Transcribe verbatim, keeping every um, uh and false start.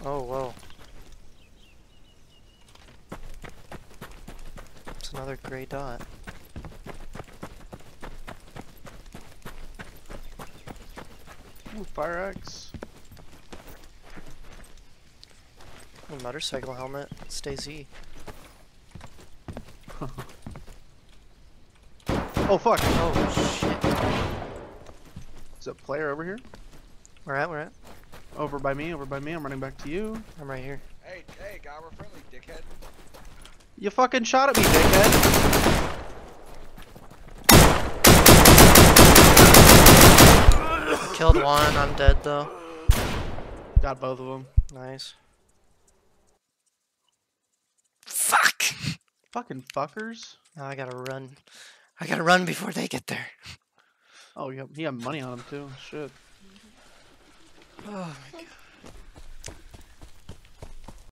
Oh, whoa. It's another gray dot. Ooh, fire axe. A motorcycle helmet. Stay Z. Oh fuck! Oh shit. Is a player over here? Where at? Where at? Over by me, over by me. I'm running back to you. I'm right here. Hey, hey, guy, we're friendly, dickhead. You fucking shot at me, dickhead! Killed one. I'm dead though. Got both of them. Nice. Fuck! Fucking fuckers. Now I gotta run. I gotta run before they get there. Oh, yeah, he had money on him too. Shit. Oh my god.